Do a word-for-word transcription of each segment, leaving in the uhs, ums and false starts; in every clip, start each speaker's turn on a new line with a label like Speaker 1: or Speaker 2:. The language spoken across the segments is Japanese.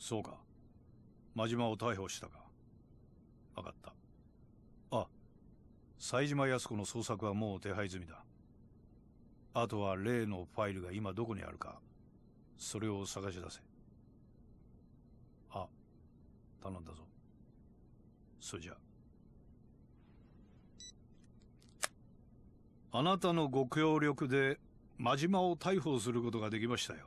Speaker 1: そうか。真島を逮捕したか。分かった。あ、冴島靖子の捜索はもう手配済みだ。あとは例のファイルが今どこにあるか、それを探し出せ。あ、頼んだぞ。それじゃあ。あなたのご協力で真島を逮捕することができましたよ。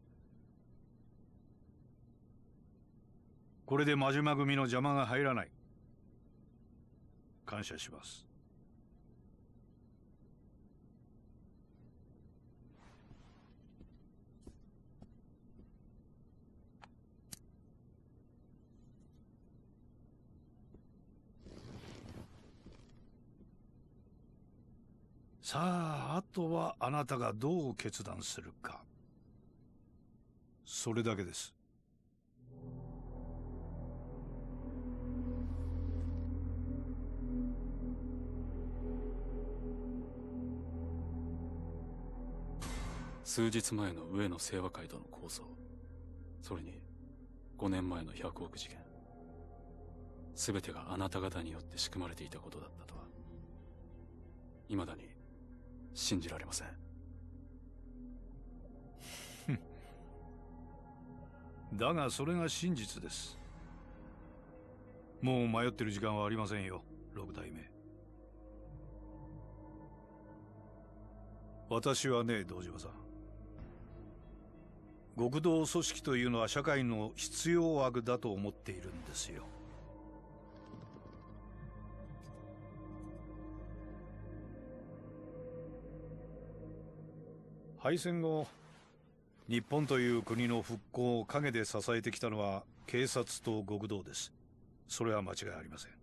Speaker 1: これで真島組の邪魔が入らない。感謝します。さあ、あとはあなたがどう決断するか。それだけです。
Speaker 2: 数日前の上野清和会との抗争、それにごねんまえのひゃくおく事件、全てがあなた方によって仕組まれていたことだったとは、未だに信じられません。
Speaker 1: だがそれが真実です。もう迷ってる時間はありませんよ、六代目。私はね、堂島さん、極道組織というのは社会の必要悪だと思っているんですよ。敗戦後、日本という国の復興を陰で支えてきたのは警察と極道です。それは間違いありません。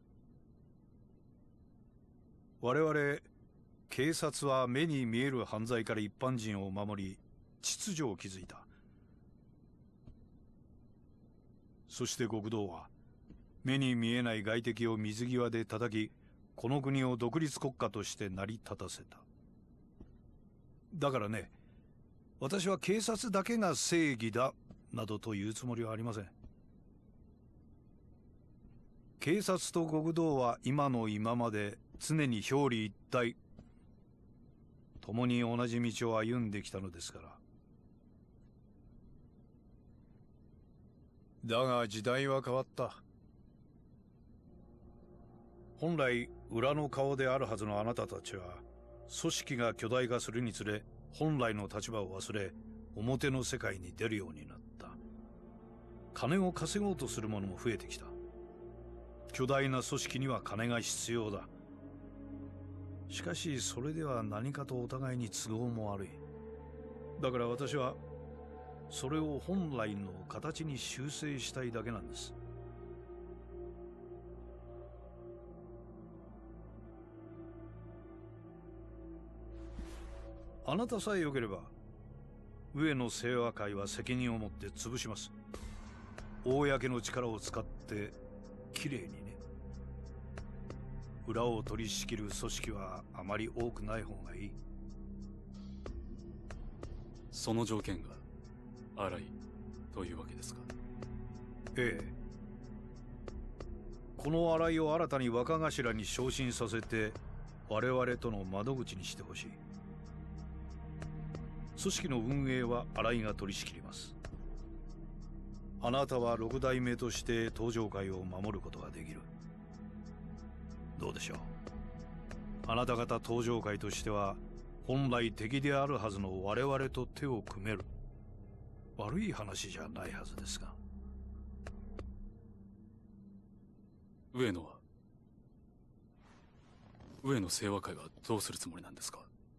Speaker 1: 我々警察は目に見える犯罪から一般人を守り、秩序を築いた。そして極道は目に見えない外敵を水際で叩き、この国を独立国家として成り立たせた。だからね、私は警察だけが正義だなどと言うつもりはありません。警察と極道は今の今まで常に表裏一体、共に同じ道を歩んできたのですから。だが時代は変わった。本来裏の顔であるはずのあなたたちは、組織が巨大化するにつれ本来の立場を忘れ、表の世界に出るようになった。金を稼ごうとする者も増えてきた。巨大な組織には金が必要だ。しかしそれでは何かとお互いに都合も悪い。だから私はそれを本来の形に修正したいだけなんです。あなたさえ良ければ上野清和会は責任を持って潰します。公の力を使ってきれいにね。裏を取り仕切る組織はあまり多くない方がいい。
Speaker 2: その条件が荒いというわけですか。
Speaker 1: ええ。この荒井を新たに若頭に昇進させて我々との窓口にしてほしい。組織の運営は新井が取り仕切ります。あなたは六代目として東上会を守ることができる。どうでしょう。あなた方東上会としては本来敵であるはずの我々と手を組める。悪い話じゃないはずですが。
Speaker 2: 上野は上野清和会はどうするつもりなんですか。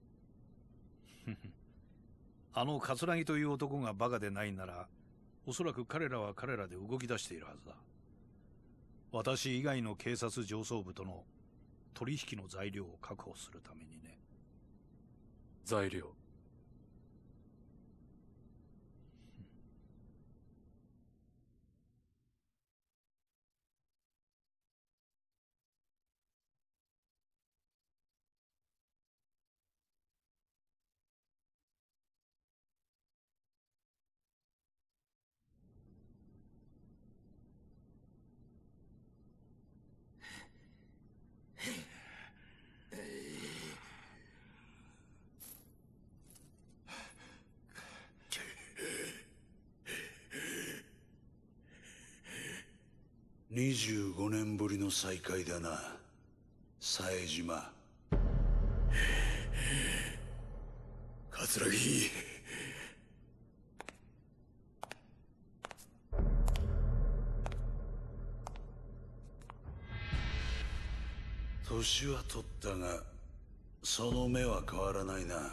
Speaker 1: あの桂木という男がバカでないなら、おそらく彼らは彼らで動き出しているはずだ。私以外の警察上層部との取引の材料を確保するためにね。
Speaker 2: 材料。
Speaker 3: にじゅうごねんぶりの再会だな、冴島。
Speaker 4: 桂木。
Speaker 3: 年は取ったがその目は変わらないな。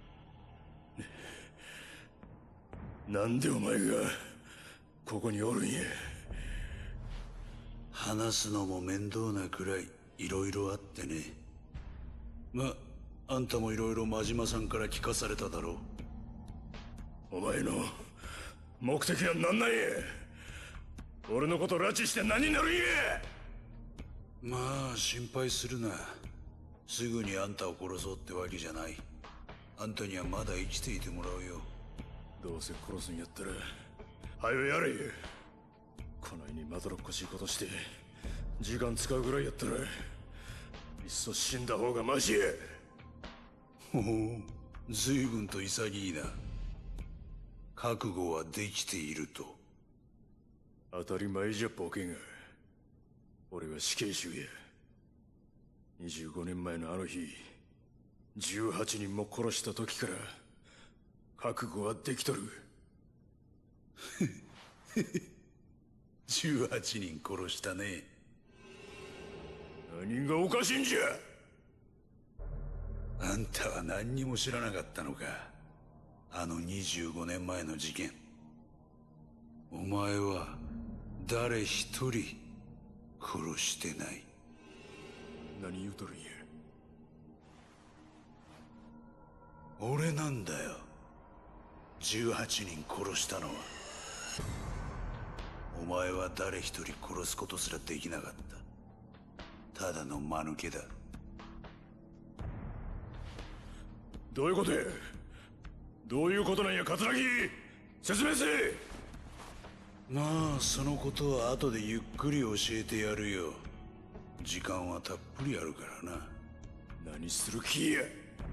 Speaker 4: なんでお前がここにおるんや。
Speaker 3: 話すのも面倒なくらいいろいろあってね。ま、あんたもいろいろ真島さんから聞かされただろう。
Speaker 4: お前の目的は何なんや。俺のこと拉致して何になるんや。
Speaker 3: まあ心配するな。すぐにあんたを殺そうってわけじゃない。あんたにはまだ生きていてもらうよ。
Speaker 4: どうせ殺すんやったらはよやれ。こないにまどろっこしいことして時間使うぐらいやったらいっそ死んだ方がマシや。
Speaker 3: ほほう、随分と潔いな。覚悟はできていると。
Speaker 4: 当たり前じゃボケが。俺は死刑囚や。にじゅうごねんまえのあの日じゅうはちにんも殺した時から覚悟はできとる。
Speaker 3: じゅうはちにん殺したね。
Speaker 4: 何がおかしいんじゃ。
Speaker 3: あんたは何にも知らなかったのか、あのにじゅうごねんまえの事件。お前は誰一人殺してない。
Speaker 4: 何言うとるんや。
Speaker 3: 俺なんだよ、じゅうはちにん殺したのは。お前は誰一人殺すことすらできなかった。ただの間抜けだ。
Speaker 4: どういうことや。どういうことなんや桂木。説明せえ。
Speaker 3: まあそのことは後でゆっくり教えてやるよ。時間はたっぷりあるからな。
Speaker 4: 何する気や。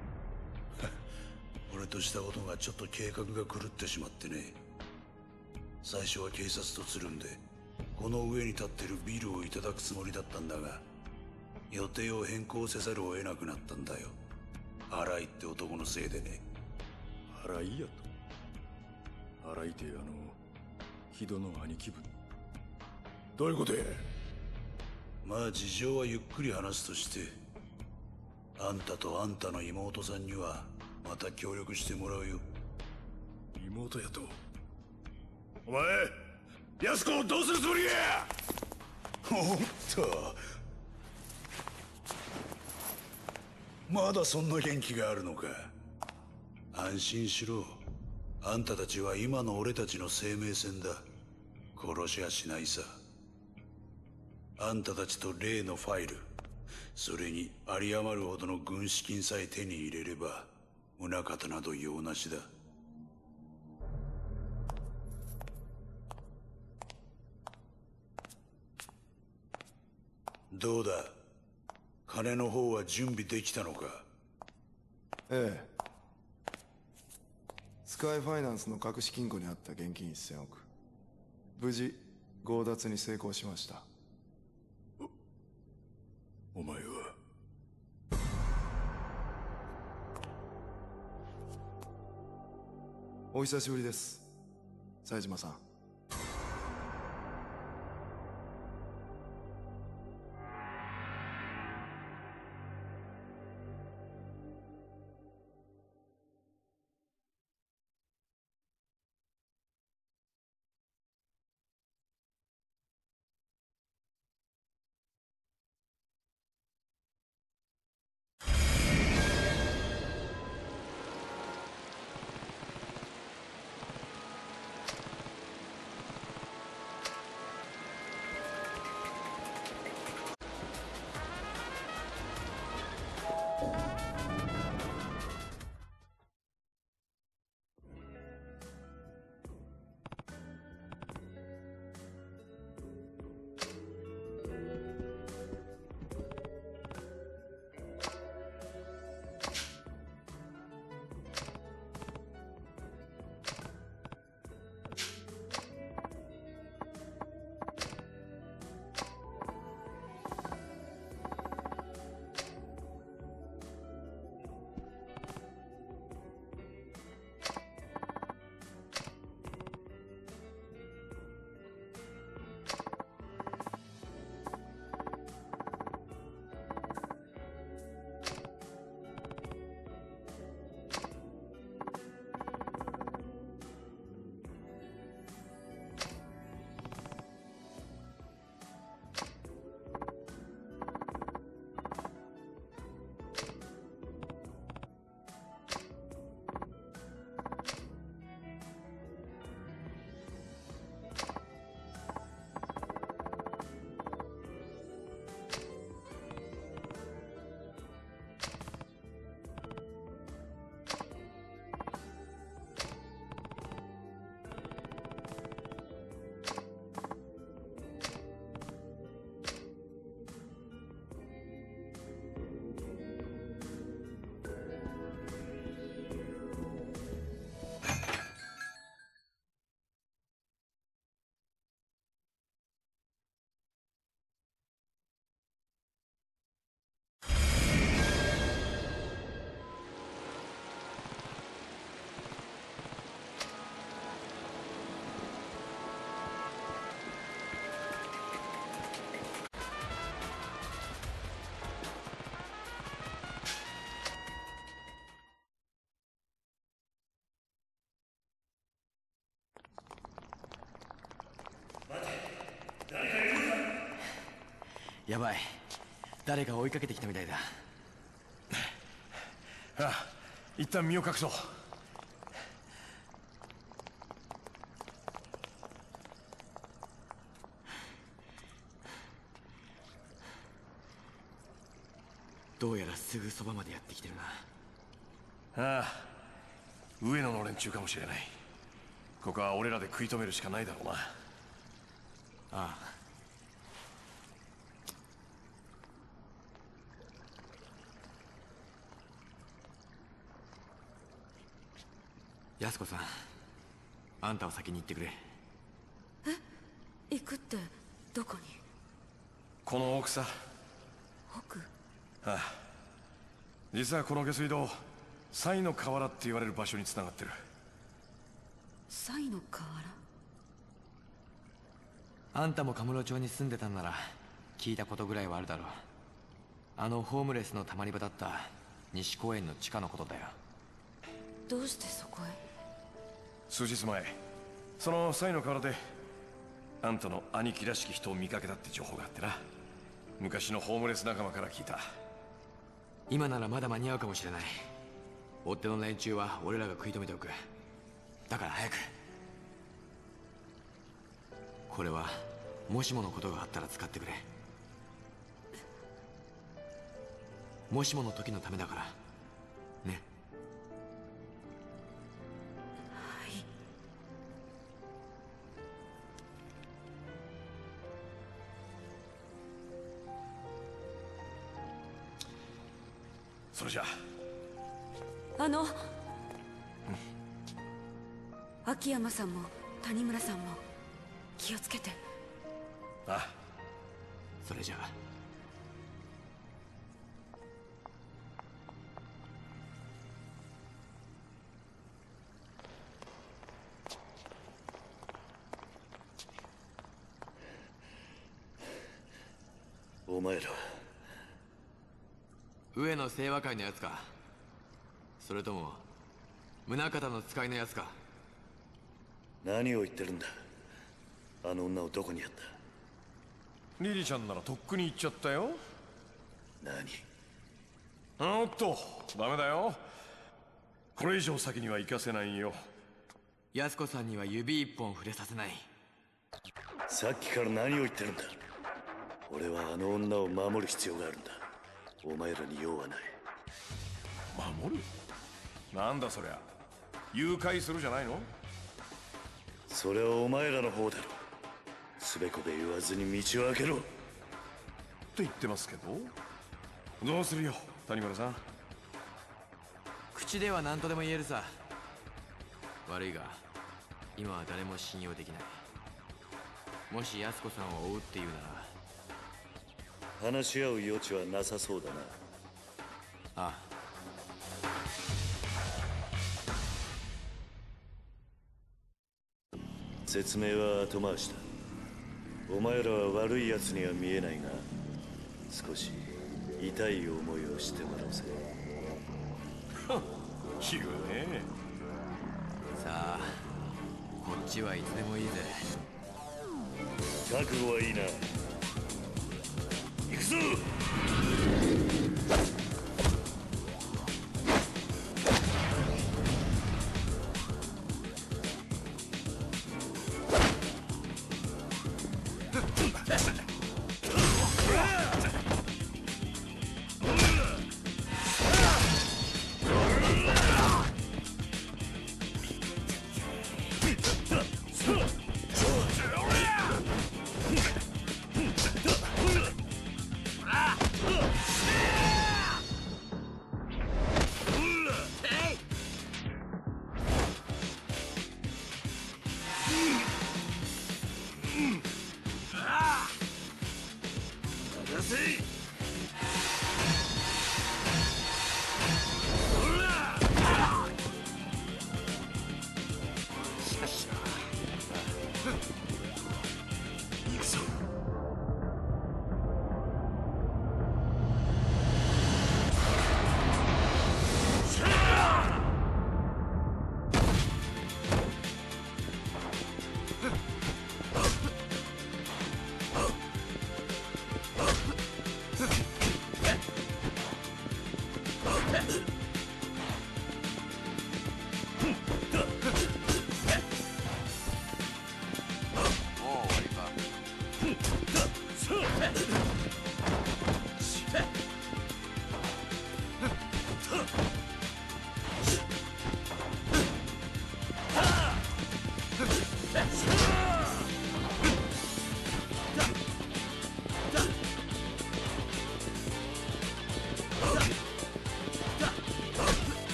Speaker 3: 俺としたことがちょっと計画が狂ってしまってね。最初は警察とつるんでこの上に立ってるビルをいただくつもりだったんだが、予定を変更せざるを得なくなったんだよ。荒井って男のせいでね。
Speaker 4: 荒井やと。荒井ってあの木戸の兄貴分。どういうことや。
Speaker 3: まあ事情はゆっくり話すとして、あんたとあんたの妹さんにはまた協力してもらうよ。
Speaker 4: 妹やと。お前安子をどうするつもりや。
Speaker 3: おっと、まだそんな元気があるのか。安心しろ。あんたたちは今の俺たちの生命線だ。殺しはしないさ。あんたたちと例のファイル、それに有り余るほどの軍資金さえ手に入れれば宗方など用なしだ。どうだ、金の方は準備できたのか。
Speaker 5: ええ。スカイファイナンスの隠し金庫にあった現金せんおく、無事強奪に成功しました。
Speaker 4: お前は。
Speaker 5: お久しぶりです、冴島さん。
Speaker 6: やばい、誰か追いかけてきたみたいだ。
Speaker 4: ああ、一旦身を隠そう。
Speaker 6: どうやらすぐそばまでやってきてるな。
Speaker 4: ああ、上野の連中かもしれない。ここは俺らで食い止めるしかないだろうな。あ
Speaker 6: ああ。安子さん、あんたは先に行ってくれ。
Speaker 7: え、行くってどこに？
Speaker 4: この奥さ。
Speaker 7: 奥？
Speaker 4: ああ、実はこの下水道、西の河原って言われる場所に繋がってる。
Speaker 7: 西の河原？
Speaker 6: あんたもカムロ町に住んでたんなら聞いたことぐらいはあるだろう。あのホームレスのたまり場だった西公園の地下のことだよ。
Speaker 7: どうしてそこへ？
Speaker 4: 数日前、その西の河原であんたの兄貴らしき人を見かけたって情報があってな。昔のホームレス仲間から聞いた。
Speaker 6: 今ならまだ間に合うかもしれない。追っ手の連中は俺らが食い止めておく。だから早く。これはもしものことがあったら使ってくれ。もしもの時のためだからね。
Speaker 7: はい。
Speaker 4: それじゃ
Speaker 7: あ。あの、秋山さんも谷村さんも気をつけて。
Speaker 4: ああ。
Speaker 6: それじゃあ。
Speaker 3: お前ら
Speaker 6: 上野清和会のやつか、それとも宗像の使いのやつか。
Speaker 3: 何を言ってるんだ。あの女をどこにやった？
Speaker 4: リリちゃんならとっくに行っちゃったよ。
Speaker 3: 何？
Speaker 4: おっと、ダメだよ。これ以上先には行かせないよ。
Speaker 6: 安子さんには指一本触れさせない。
Speaker 3: さっきから何を言ってるんだ。俺はあの女を守る必要があるんだ。お前らに用はない。
Speaker 4: 守る？なんだそりゃ。誘拐するじゃないの？
Speaker 3: それはお前らの方だろ。すべこべ言わずに道を開けろ。
Speaker 4: と言ってますけど。どうするよ、谷村さん。
Speaker 6: 口では何とでも言えるさ。悪いが今は誰も信用できない。もし安子さんを追うっていうなら。
Speaker 3: 話し合う余地はなさそうだな。
Speaker 6: ああ。
Speaker 3: 説明は後回しだ。お前らは悪い奴には見えないが、少し痛い思いをしてもらうぜ。
Speaker 4: 言うね。
Speaker 6: さあ、こっちはいつでもいいぜ。
Speaker 3: 覚悟はいいな。行くぞ。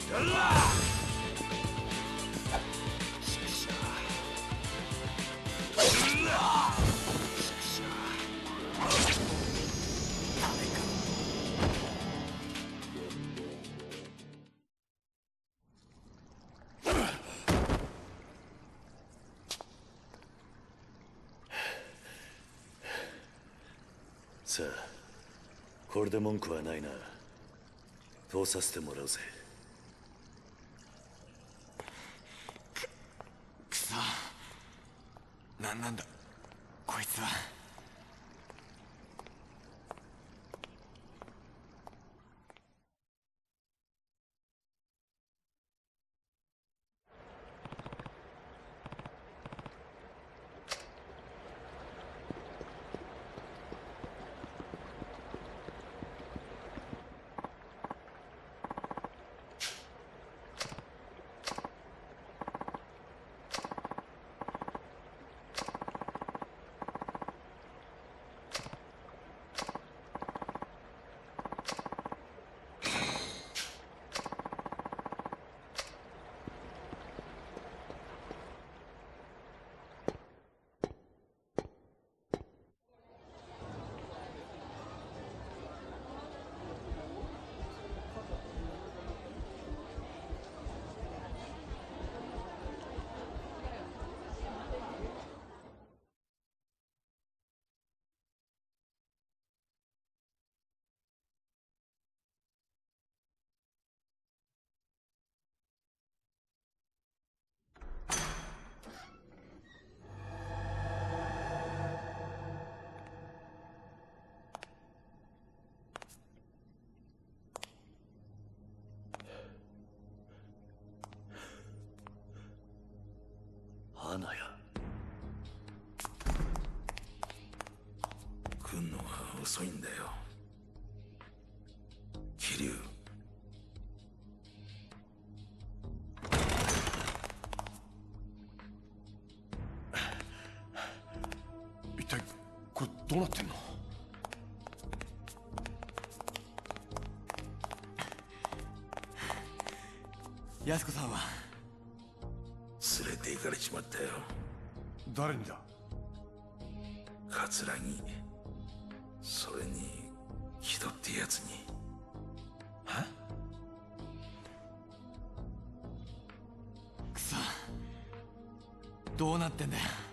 Speaker 3: さあ、これで文句はないな。通させてもらうぜ。
Speaker 6: くそ、何なんだこいつは。
Speaker 3: 花や来んのが遅いんだよ。桐生、
Speaker 4: 一体これどうなってんの？
Speaker 6: 安子さんは
Speaker 3: 連れて行かれちまったよ。
Speaker 4: 誰にだ？
Speaker 3: 桂木、それに木戸ってやつに。
Speaker 6: は？くそ、どうなってんだよ。